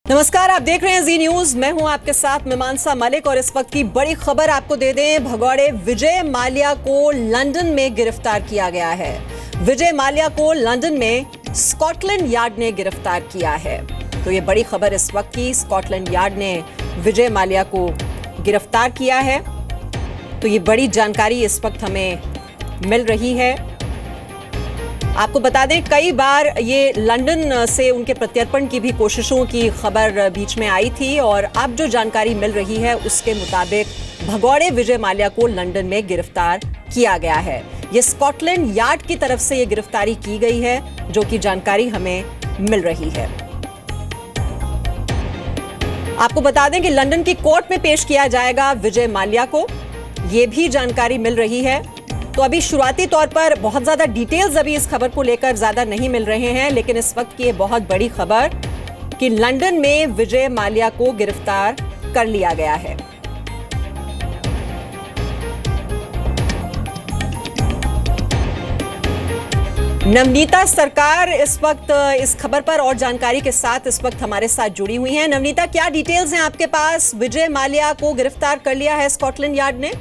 नमस्कार, आप देख रहे हैं जी न्यूज। मैं हूं आपके साथ मीमांसा मलिक और इस वक्त की बड़ी खबर आपको दे दें। भगौड़े विजय माल्या को लंदन में गिरफ्तार किया गया है। विजय माल्या को लंदन में स्कॉटलैंड यार्ड ने गिरफ्तार किया है। तो ये बड़ी खबर इस वक्त की, स्कॉटलैंड यार्ड ने विजय माल्या को गिरफ्तार किया है। तो ये बड़ी जानकारी इस वक्त हमें मिल रही है। आपको बता दें, कई बार ये लंदन से उनके प्रत्यर्पण की भी कोशिशों की खबर बीच में आई थी और अब जो जानकारी मिल रही है उसके मुताबिक भगौड़े विजय माल्या को लंदन में गिरफ्तार किया गया है। ये स्कॉटलैंड यार्ड की तरफ से ये गिरफ्तारी की गई है, जो कि जानकारी हमें मिल रही है। आपको बता दें कि लंदन की कोर्ट में पेश किया जाएगा विजय माल्या को, ये भी जानकारी मिल रही है। तो अभी शुरुआती तौर पर बहुत ज्यादा डिटेल्स अभी इस खबर को लेकर ज्यादा नहीं मिल रहे हैं, लेकिन इस वक्त की ये बहुत बड़ी खबर कि लंदन में विजय माल्या को गिरफ्तार कर लिया गया है। नवनीता सरकार इस वक्त इस खबर पर और जानकारी के साथ इस वक्त हमारे साथ जुड़ी हुई हैं। नवनीता, क्या डिटेल्स हैं आपके पास? विजय माल्या को गिरफ्तार कर लिया है स्कॉटलैंड यार्ड ने।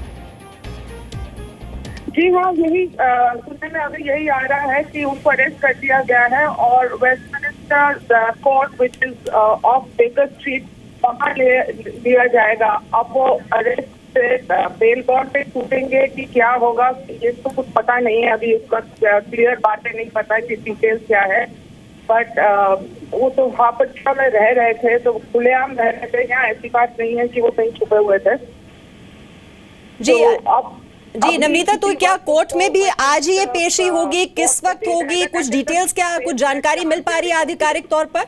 जी हाँ, यही सुनने में अभी यही आ रहा है कि उनको अरेस्ट कर दिया गया है और Westminster court which is of Baker Street वहाँ लिया जाएगा। अब वो अरेस्ट से बेल बॉन्ड पे छूटेंगे कि क्या होगा, ये तो कुछ पता नहीं है अभी। उसका क्लियर बातें नहीं पता कि डिटेल्स क्या है, बट वो तो हापचा में रह रहे थे, तो खुलेआम रह रहे थे। यहाँ ऐसी बात नहीं है कि वो कहीं छुपे हुए थे। जी तो जी नवनीता, तो क्या कोर्ट में भी आज ही ये पेशी होगी? किस वक्त होगी? कुछ डिटेल्स, क्या कुछ जानकारी मिल पा रही है आधिकारिक तौर पर?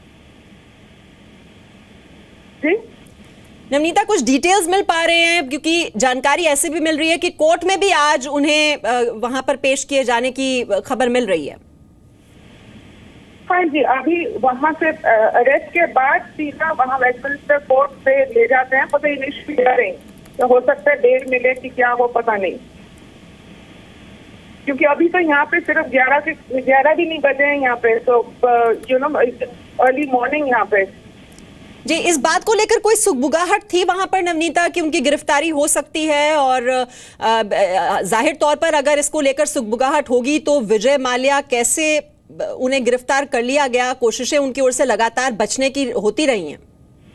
जी नवनीता, कुछ डिटेल्स मिल पा रहे हैं? क्योंकि जानकारी ऐसी भी मिल रही है कि कोर्ट में भी आज उन्हें वहां पर पेश किए जाने की खबर मिल रही है। हाँ जी, अभी वहां से अरेस्ट के बाद सीधा वहां वेस्टमिनिस्टर कोर्ट पे ले जाते हैं। पता इनिशियली हियरिंग तो हो सकता है देर मिले कि क्या, वो पता नहीं, क्योंकि अभी तो यहाँ पे सिर्फ 11 भी नहीं बजे हैं यहाँ पे, तो यू नो अर्ली मॉर्निंग यहाँ पे। जी, इस बात को लेकर कोई सुगबुगाहट थी वहां पर नवनीता कि उनकी गिरफ्तारी हो सकती है? और जाहिर तौर पर अगर इसको लेकर सुगबुगाहट होगी तो विजय माल्या कैसे उन्हें गिरफ्तार कर लिया गया? कोशिशें उनकी ओर से लगातार बचने की होती रही हैं।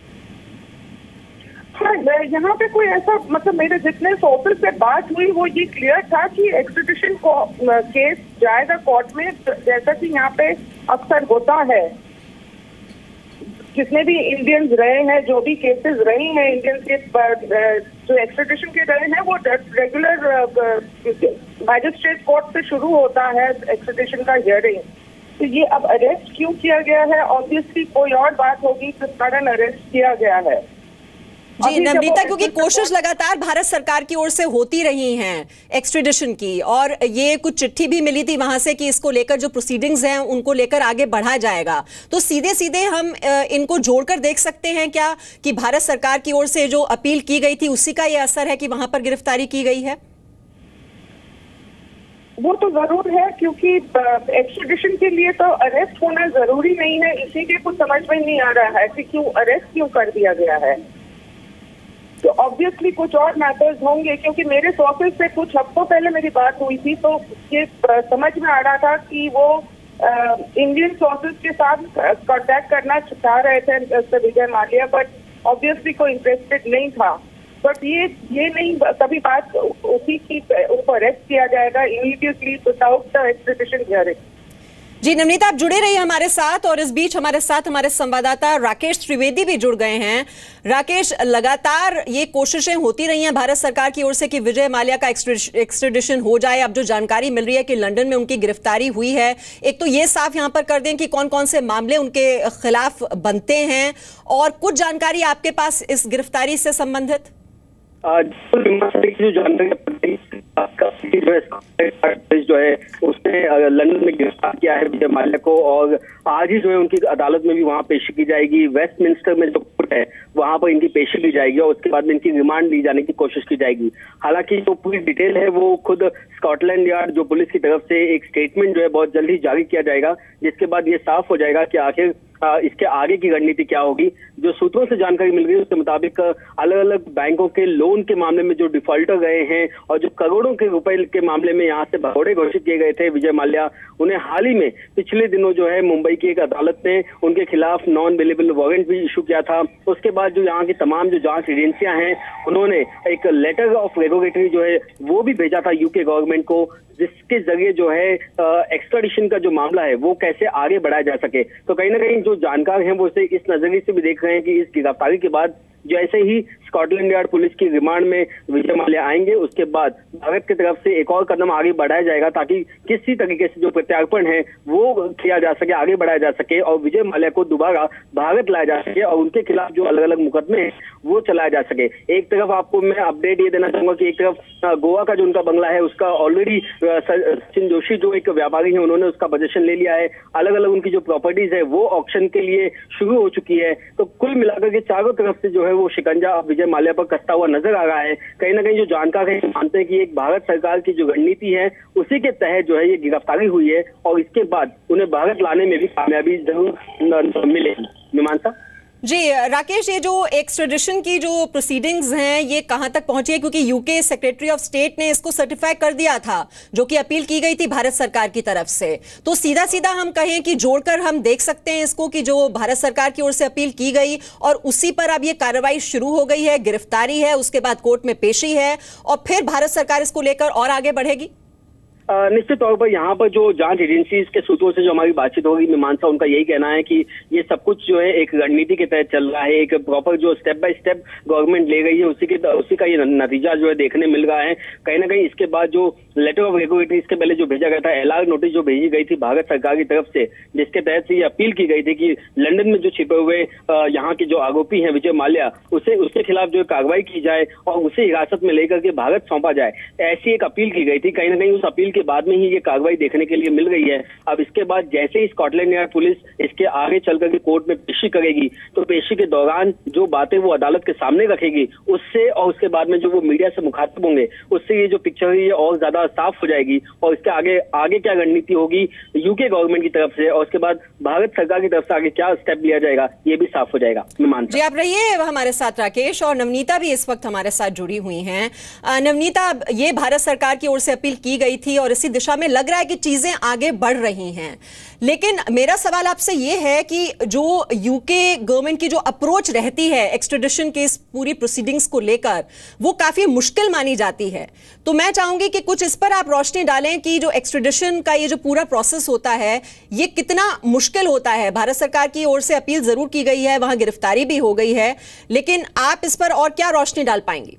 यहाँ पे कोई ऐसा, मतलब मेरे जितने सोर्सेस से बात हुई वो ये क्लियर था कि एक्सट्रेडिशन केस जाएगा कोर्ट में, जैसा कि यहाँ पे अक्सर होता है। जितने भी इंडियंस रहे हैं, जो भी केसेस रहे हैं इंडियंस के, जो एक्सट्रेडिशन के रहे हैं, वो रेगुलर मैजिस्ट्रेट कोर्ट से शुरू होता है एक्सट्रेडिशन का हियरिंग। तो ये अब अरेस्ट क्यों किया गया है? ऑब्वियसली कोई और बात होगी तो सडन अरेस्ट किया गया है। जी नवनीता, क्योंकि कोशिश लगातार भारत सरकार की ओर से होती रही हैं एक्सट्रेडिशन की, और ये कुछ चिट्ठी भी मिली थी वहां से कि इसको लेकर जो प्रोसीडिंग्स हैं उनको लेकर आगे बढ़ा जाएगा। तो सीधे सीधे हम इनको जोड़कर देख सकते हैं क्या कि भारत सरकार की ओर से जो अपील की गई थी उसी का ये असर है कि वहां पर गिरफ्तारी की गई है? वो तो जरूर है, क्योंकि एक्सट्रेडिशन के लिए तो अरेस्ट होना जरूरी नहीं है। इसी के कुछ समझ में नहीं आ रहा है कि क्यों अरेस्ट क्यों कर दिया गया है। तो ऑब्वियसली कुछ और मैटर्स होंगे, क्योंकि मेरे सोर्सेस से कुछ हफ्तों पहले मेरी बात हुई थी, तो ये समझ में आ रहा था कि वो इंडियन सोर्सेस के साथ कांटेक्ट करना चाह रहे थे विजय माल्या, बट ऑब्वियसली कोई इंटरेस्टेड नहीं था। बट ये नहीं कभी बात उसी की ऊपर अरेस्ट किया जाएगा immediately without the extradition hearing. जी नवनीता, आप जुड़े रहिए हमारे साथ, और इस बीच हमारे साथ हमारे संवाददाता राकेश त्रिवेदी भी जुड़ गए हैं। राकेश, लगातार ये कोशिशें होती रही हैं भारत सरकार की ओर से कि विजय माल्या का एक्सट्रेडिशन हो जाए। अब जो जानकारी मिल रही है कि लंदन में उनकी गिरफ्तारी हुई है, एक तो ये साफ यहां पर कर दें कि कौन कौन से मामले उनके खिलाफ बनते हैं, और कुछ जानकारी आपके पास इस गिरफ्तारी से संबंधित? जो जानकारी जो है उसने लंदन में गिरफ्तार किया है विजय माल्या को, और आज ही जो है उनकी अदालत में भी वहां पेशी की जाएगी। वेस्टमिनिस्टर में जो कोर्ट है वहां पर इनकी पेशी की जाएगी और उसके बाद में इनकी रिमांड ली जाने की कोशिश की जाएगी। हालांकि जो पूरी डिटेल है वो खुद स्कॉटलैंड यार्ड जो पुलिस की तरफ से एक स्टेटमेंट जो है बहुत जल्दी जारी किया जाएगा, जिसके बाद ये साफ हो जाएगा कि आखिर इसके आगे की रणनीति क्या होगी। जो सूत्रों से जानकारी मिल गई उसके मुताबिक अलग अलग बैंकों के लोन के मामले में जो डिफॉल्टर गए हैं और जो करोड़ों के रुपए के मामले में यहाँ से भगोड़े घोषित किए गए थे विजय माल्या, उन्हें हाल ही में पिछले दिनों जो है मुंबई की एक अदालत ने उनके खिलाफ नॉन अवेलेबल वारंट भी इशू किया था। उसके बाद जो यहाँ की तमाम जो जांच एजेंसियां हैं उन्होंने एक लेटर ऑफ रेगुलेटरी जो है वो भी भेजा था यूके गवर्नमेंट को, जिसके जरिए जो है एक्स्ट्राडिशन का जो मामला है वो कैसे आगे बढ़ाया जा सके। तो कहीं ना कहीं जो जानकार हैं वो इसे इस नजरिए से भी देख रहे हैं कि इस गिरफ्तारी के बाद जैसे ही स्कॉटलैंड यार्ड पुलिस की रिमांड में विजय माल्या आएंगे उसके बाद भारत की तरफ से एक और कदम आगे बढ़ाया जाएगा ताकि किसी तरीके से जो प्रत्यार्पण है वो किया जा सके, आगे बढ़ाया जा सके और विजय माल्या को दोबारा भारत लाया जा सके और उनके खिलाफ जो अलग अलग मुकदमे हैं वो चलाया जा सके। एक तरफ आपको मैं अपडेट ये देना चाहूंगा कि एक तरफ गोवा का जो उनका बंगला है उसका ऑलरेडी सचिन जोशी जो एक व्यापारी है उन्होंने उसका पोजीशन ले लिया है। अलग अलग उनकी जो प्रॉपर्टीज है वो ऑक्शन के लिए शुरू हो चुकी है। तो कुल मिलाकर के चारों तरफ से जो है वो शिकंजा विजय माल्या पर कसता हुआ नजर आ रहा है। कहीं ना कहीं जो जानकार है मानते हैं कि एक भारत सरकार की जो रणनीति है उसी के तहत जो है ये गिरफ्तारी हुई है और इसके बाद उन्हें भारत लाने में भी कामयाबी जरूर मिलेगी। मीमांसा जी राकेश, ये जो एक्सट्रेडिशन की जो प्रोसीडिंग्स हैं ये कहां तक पहुंची है? क्योंकि यूके सेक्रेटरी ऑफ स्टेट ने इसको सर्टिफाई कर दिया था जो कि अपील की गई थी भारत सरकार की तरफ से। तो सीधा सीधा हम कहें कि जोड़कर हम देख सकते हैं इसको कि जो भारत सरकार की ओर से अपील की गई और उसी पर अब ये कार्रवाई शुरू हो गई है, गिरफ्तारी है, उसके बाद कोर्ट में पेशी है और फिर भारत सरकार इसको लेकर और आगे बढ़ेगी। निश्चित तौर पर यहाँ पर जो जांच एजेंसीज के सूत्रों से जो हमारी बातचीत होगी मीमांसा, उनका यही कहना है कि ये सब कुछ जो है एक रणनीति के तहत चल रहा है, एक प्रॉपर जो स्टेप बाय स्टेप गवर्नमेंट ले गई है उसी का ये नतीजा जो है देखने मिल रहा है। कहीं ना कहीं इसके बाद जो लेटर ऑफ रेगुलेटरी इसके पहले जो भेजा गया था, एलआर नोटिस जो भेजी गई थी भारत सरकार की तरफ से, जिसके तहत से ये अपील की गई थी कि लंदन में जो छिपे हुए यहाँ के जो आरोपी हैं विजय माल्या उसके खिलाफ जो कार्रवाई की जाए और उसे हिरासत में लेकर के भारत सौंपा जाए, ऐसी एक अपील की गई थी। कहीं ना कहीं उस अपील के बाद में ही ये कार्रवाई देखने के लिए मिल गई है। अब इसके बाद जैसे ही स्कॉटलैंड यार्ड पुलिस इसके आगे चलकर के कोर्ट में पेशी करेगी तो पेशी के दौरान जो बातें वो अदालत के सामने रखेगी उससे और उसके बाद में जो वो मीडिया से मुखातिब होंगे उससे ये जो पिक्चर है ये और ज्यादा साफ हो जाएगी और इसके आगे क्या रणनीति होगी यूके गवर्नमेंट की तरफ से और उसके बाद भारत सरकार की तरफ से आगे क्या स्टेप लिया जाएगा ये भी साफ हो जाएगा। मैं मानता जी, आप रहिए हमारे साथ राकेश, और नवनीता भी इस वक्त हमारे साथ जुड़ी हुई हैं। नवनीता, ये भारत सरकार की ओर से अपील की गई थी और इसी दिशा में लग रहा है कि चीजें आगे बढ़ रही हैं, लेकिन मेरा सवाल आपसे ये है कि जो यूके गवर्नमेंट की जो अप्रोच रहती है एक्सट्रेडिशन के इस पूरी प्रोसीडिंग्स को लेकर वो काफी मुश्किल मानी जाती है। तो मैं चाहूंगी कि कुछ इस पर आप रोशनी डालें कि जो एक्सट्रेडिशन का ये जो पूरा प्रोसेस होता है ये कितना मुश्किल होता है। भारत सरकार की ओर से अपील जरूर की गई है, वहां गिरफ्तारी भी हो गई है, लेकिन आप इस पर और क्या रोशनी डाल पाएंगी?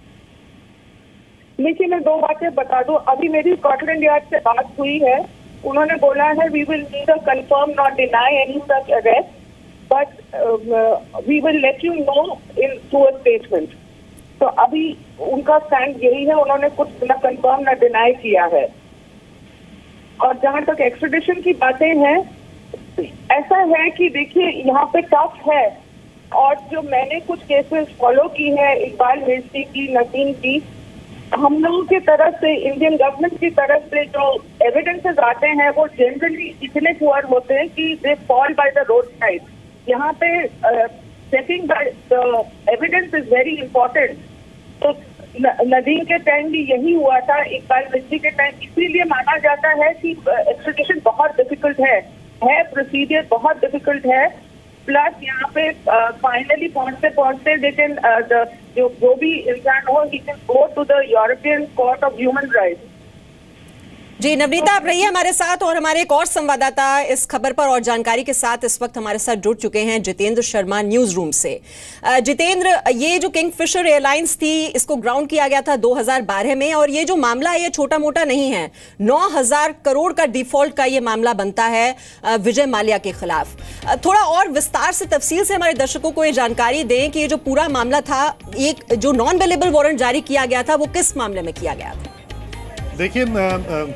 देखिए, मैं दो बातें बता दूं। अभी मेरी स्कॉटलैंड यार्ड से बात हुई है, उन्होंने बोला है we will neither confirm not deny any such arrest but we will let you know in through a statement. तो अभी उनका स्टैंड यही है, उन्होंने कुछ न कंफर्म न डिनाई किया है। और जहां तक एक्सट्रेडिशन की बातें हैं, ऐसा है कि देखिए यहाँ पे टफ है और जो मैंने कुछ केसेस फॉलो की है, इकबाल मिर्ची की, नसीम की, हम लोगों की तरफ से, इंडियन गवर्नमेंट की तरफ से जो एविडेंसेस आते हैं वो जनरली इतने पुअर होते हैं कि they fall by the road side. यहाँ पे checking by the evidence is very important. तो नदीम के टाइम भी यही हुआ था, इकबाल मिर्ची के टाइम, इसीलिए माना जाता है कि एक्सट्रेडिशन बहुत डिफिकल्ट है, प्रोसीजर बहुत डिफिकल्ट है। प्लस यहाँ पे फाइनली पहुंचते लेकिन जो भी इंसान हो, he can go to the European Court of Human Rights. जी नवनीता, आप रहिए हमारे साथ, और हमारे एक और संवाददाता इस खबर पर और जानकारी के साथ इस वक्त हमारे साथ जुड़ चुके हैं, जितेंद्र शर्मा न्यूज रूम से। जितेंद्र, ये जो किंगफिशर एयरलाइंस थी इसको ग्राउंड किया गया था 2012 में और ये जो मामला है ये छोटा मोटा नहीं है। 9,000 करोड़ का डिफॉल्ट का ये मामला बनता है विजय माल्या के खिलाफ। थोड़ा और विस्तार से तफसील से हमारे दर्शकों को ये जानकारी दें कि ये जो पूरा मामला था, एक जो नॉन अवेलेबल वारंट जारी किया गया था वो किस मामले में किया गया था? देखिए,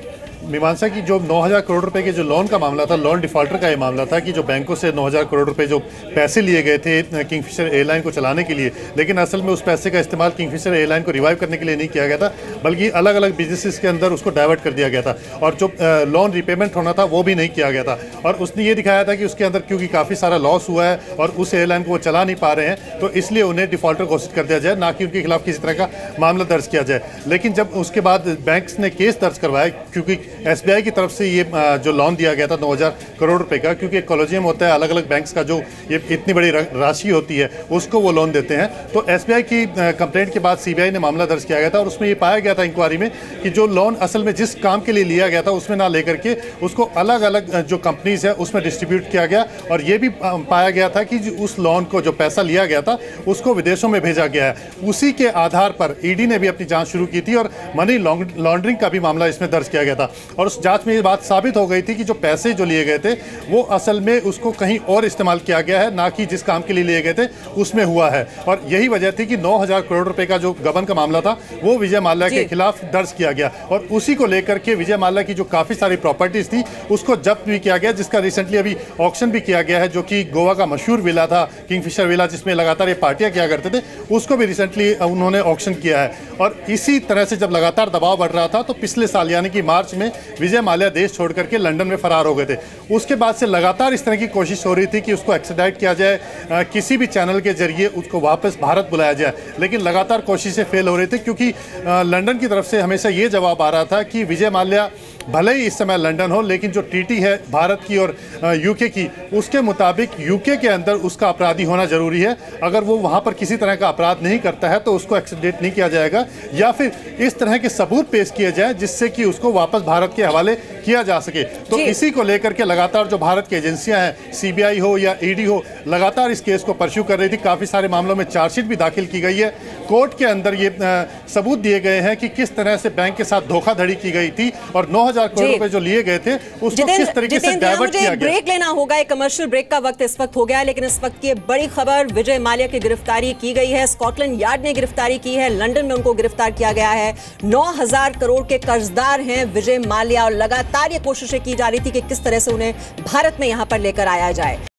मीमांसा की जो 9,000 करोड़ रुपए के जो लोन का मामला था, लोन डिफॉल्टर का ये मामला था कि जो बैंकों से 9,000 करोड़ रुपए जो पैसे लिए गए थे किंगफिशर एयरलाइन को चलाने के लिए, लेकिन असल में उस पैसे का इस्तेमाल किंगफिशर एयरलाइन को रिवाइव करने के लिए नहीं किया गया था, बल्कि अलग अलग बिजनेसेस के अंदर उसको डाइवर्ट कर दिया गया था और जो लोन रिपेमेंट होना था वो भी नहीं किया गया था। और उसने ये दिखाया था कि उसके अंदर क्योंकि काफ़ी सारा लॉस हुआ है और उस एयरलाइन को वो चला नहीं पा रहे हैं, तो इसलिए उन्हें डिफॉल्टर घोषित कर दिया जाए, ना कि उनके खिलाफ किसी तरह का मामला दर्ज किया जाए। लेकिन जब उसके बाद बैंक्स ने केस दर्ज करवाया, क्योंकि एसबीआई की तरफ से ये जो लोन दिया गया था 9,000 करोड़ रुपए का, क्योंकि एक कॉलेजियम होता है, अलग अलग बैंक्स का जो ये इतनी बड़ी राशि होती है उसको वो लोन देते हैं, तो एसबीआई की कंप्लेंट के बाद सीबीआई ने मामला दर्ज किया गया था और उसमें ये पाया गया था इंक्वायरी में कि जो लोन असल में जिस काम के लिए लिया गया था उसमें ना लेकर के उसको अलग अलग जो कंपनीज है उसमें डिस्ट्रीब्यूट किया गया। और ये भी पाया गया था कि उस लोन को जो पैसा लिया गया था उसको विदेशों में भेजा गया है। उसी के आधार पर ईडी ने भी अपनी जांच शुरू की थी और मनी लॉन्ड्रिंग का भी मामला इसमें दर्ज किया गया था। और उस जांच में ये बात साबित हो गई थी कि जो पैसे जो लिए गए थे वो असल में उसको कहीं और इस्तेमाल किया गया है, ना कि जिस काम के लिए लिए गए थे उसमें हुआ है। और यही वजह थी कि 9,000 करोड़ रुपए का जो गबन का मामला था वो विजय माल्या के खिलाफ दर्ज किया गया और उसी को लेकर के विजय माल्या की जो काफ़ी सारी प्रॉपर्टीज थी उसको जब्त भी किया गया, जिसका रिसेंटली अभी ऑक्शन भी किया गया है, जो कि गोवा का मशहूर विला था किंगफिशर विला, जिसमें लगातार ये पार्टियां किया करते थे, उसको भी रिसेंटली उन्होंने ऑक्शन किया है। और इसी तरह से जब लगातार दबाव बढ़ रहा था तो पिछले साल यानी कि मार्च में विजय माल्या देश छोड़ करके लंदन में फरार हो गए थे। उसके बाद से लगातार इस तरह की कोशिश हो रही थी कि उसको एक्सट्राडिट किया जाए, किसी भी चैनल के जरिए उसको वापस भारत बुलाया जाए, लेकिन लगातार कोशिशें फेल हो रही थी, क्योंकि लंदन की तरफ से हमेशा ये जवाब आ रहा था कि विजय माल्या भले ही इस समय लंदन हो, लेकिन जो टीटी है भारत की और यूके की, उसके मुताबिक यूके के अंदर उसका अपराधी होना जरूरी है। अगर वो वहाँ पर किसी तरह का अपराध नहीं करता है तो उसको एक्सट्राडिट नहीं किया जाएगा, या फिर इस तरह के सबूत पेश किए जाए जिससे कि उसको वापस भारत के हवाले किया जा सके। तो इसी को लेकर के लगातार जो भारत की एजेंसियां हैं, सीबीआई हो या ईडी हो, लगातार इस केस को परस्यू कर रही थी। काफ़ी सारे मामलों में चार्जशीट भी दाखिल की गई है। कोर्ट के अंदर ये सबूत दिए गए हैं कि किस तरह से बैंक के साथ धोखाधड़ी की गई थी और 9,000 करोड़ रुपए जो लिए गए थे उसको किस तरीके से डाइवर्ट किया गया। ब्रेक लेना होगा, एक कमर्शियल ब्रेक का वक्त इस वक्त हो गया है, लेकिन इस वक्त की बड़ी खबर, विजय माल्या की गिरफ्तारी की गई है। स्कॉटलैंड यार्ड ने गिरफ्तारी की है, लंदन में उनको गिरफ्तार किया गया है। 9,000 करोड़ के कर्जदार हैं विजय माल्या और लगातार ये कोशिशें की जा रही थी कि किस तरह से उन्हें भारत में यहां पर लेकर आया जाए।